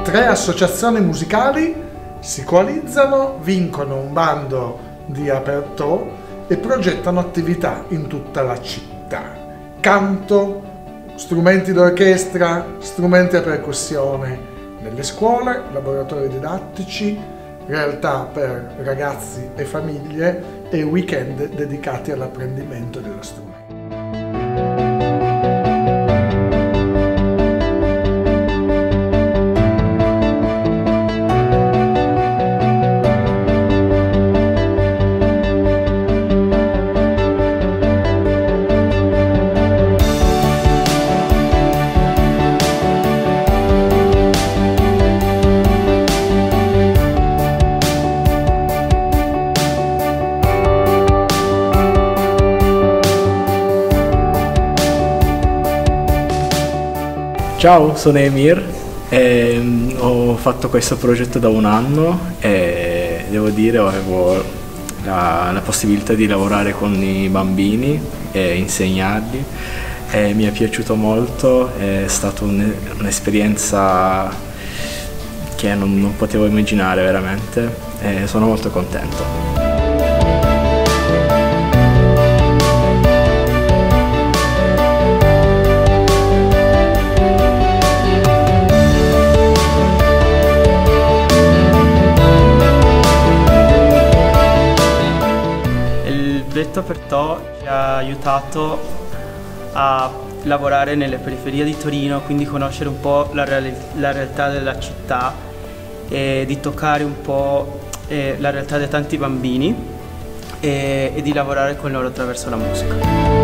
3 associazioni musicali si coalizzano, vincono un bando di aperto e progettano attività in tutta la città. Canto, strumenti d'orchestra, strumenti a percussione nelle scuole, laboratori didattici, realtà per ragazzi e famiglie e weekend dedicati all'apprendimento dello strumento. Ciao, sono Emir e ho fatto questo progetto da un anno e devo dire avevo la possibilità di lavorare con i bambini e insegnarli e mi è piaciuto molto, è stata un'esperienza che non potevo immaginare veramente e sono molto contento. Il progetto Apertò ci ha aiutato a lavorare nelle periferie di Torino, quindi conoscere un po' la realtà della città e di toccare un po' la realtà di tanti bambini e di lavorare con loro attraverso la musica.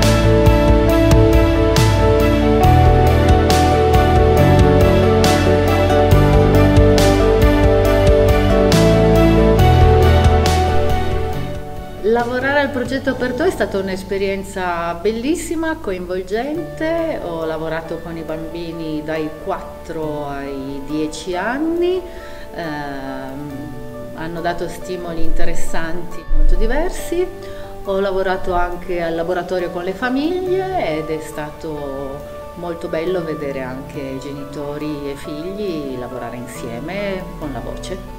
Lavorare al progetto Apertò è stata un'esperienza bellissima, coinvolgente. Ho lavorato con i bambini dai 4 ai 10 anni, hanno dato stimoli interessanti, molto diversi. Ho lavorato anche al laboratorio con le famiglie ed è stato molto bello vedere anche genitori e figli lavorare insieme con la voce.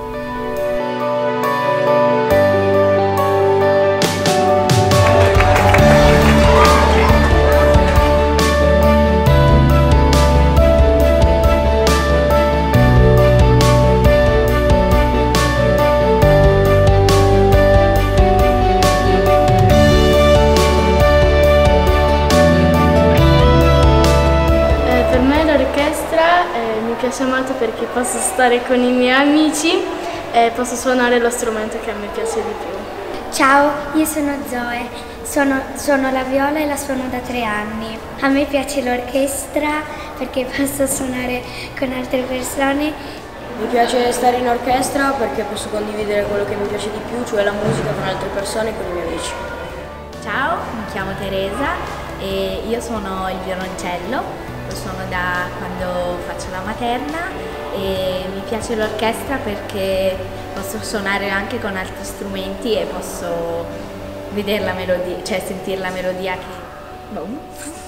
Mi piace molto perché posso stare con i miei amici e posso suonare lo strumento che a me piace di più. Ciao, io sono Zoe, suono la viola e la suono da 3 anni. A me piace l'orchestra perché posso suonare con altre persone. Mi piace stare in orchestra perché posso condividere quello che mi piace di più, cioè la musica con altre persone e con i miei amici. Ciao, mi chiamo Teresa e io suono il violoncello. Lo suono da quando faccio la materna e mi piace l'orchestra perché posso suonare anche con altri strumenti e posso vedere la melodia, cioè sentire la melodia che...